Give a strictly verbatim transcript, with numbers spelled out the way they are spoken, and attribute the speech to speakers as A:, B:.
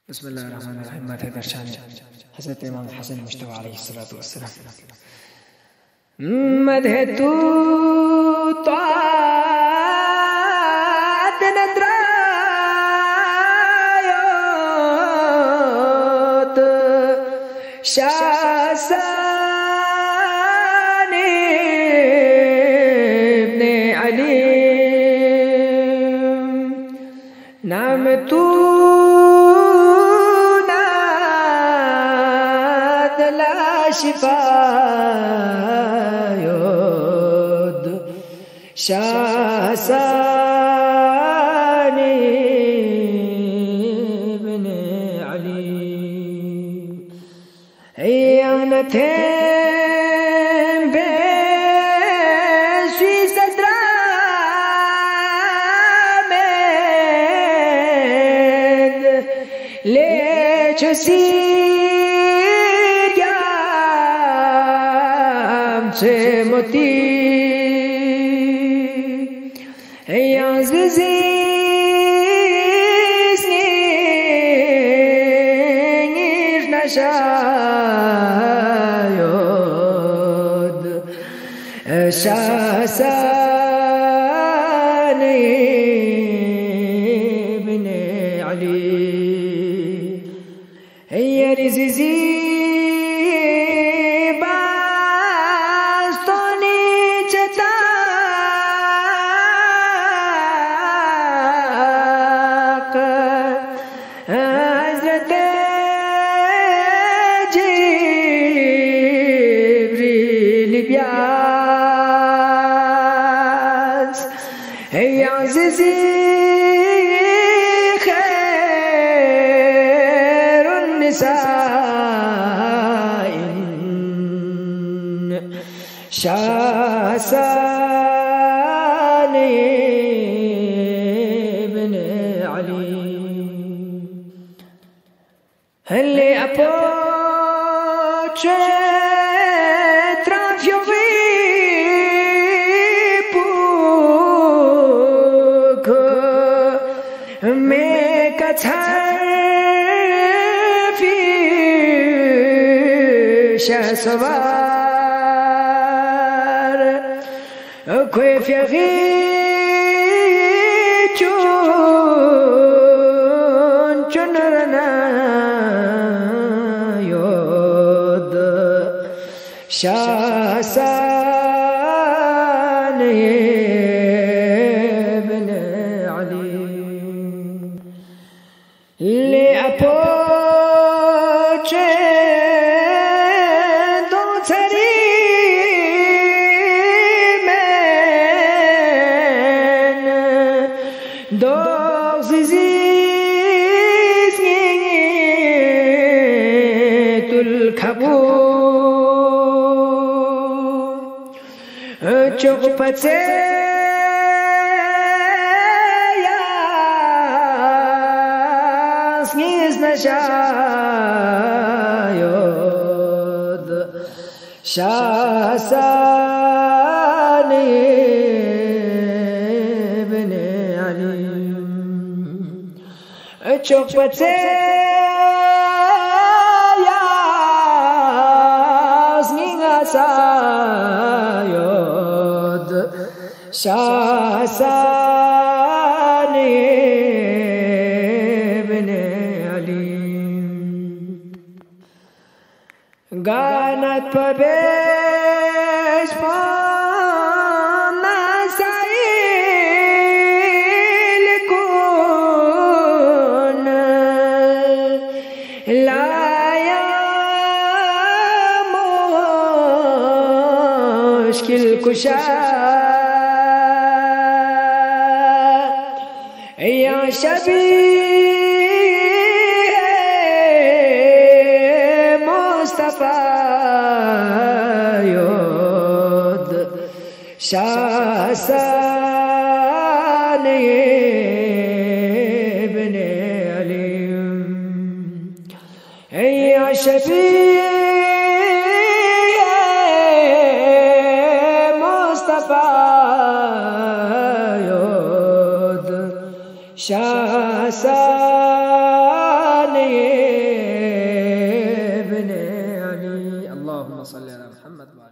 A: बिस्मिल्लाहिर्रहमानिर्रहीम। मथे दर्शान हज़रत इमाम हसन मुश्तबा अलैहिस्सलातु वस्सलाम। मधे तू ताद नद्रायोत शासानी इब्ने अली नाम तू शिफायोद शासानी इब्ने अली यान थे बेशी सदरा में ले चुसी से मोती याज़िज़ी स्नीर नशायोद शासानी इब्ने अली याज़िज़ी याज़िज़ी खैरुन निसाइन शासानी इब्ने अली हल्ले approach tra fiori me katarfi shasvar kwe fiori chun chunrana yod shasani ibne ali le approche dans tari men dans zizis tul kabul chok patse Shayod Shasani ibne Ali Chok patse Yasninga Sayod Shasani ibne Ali Ganat pabesh panasail kun laya mushkil kusha ya shabi Yod Shasani ibne Ali Ya Shafi Mustafa Yod Shasani
B: अल्लाहुम्मा सल्लि अला मुहम्मद।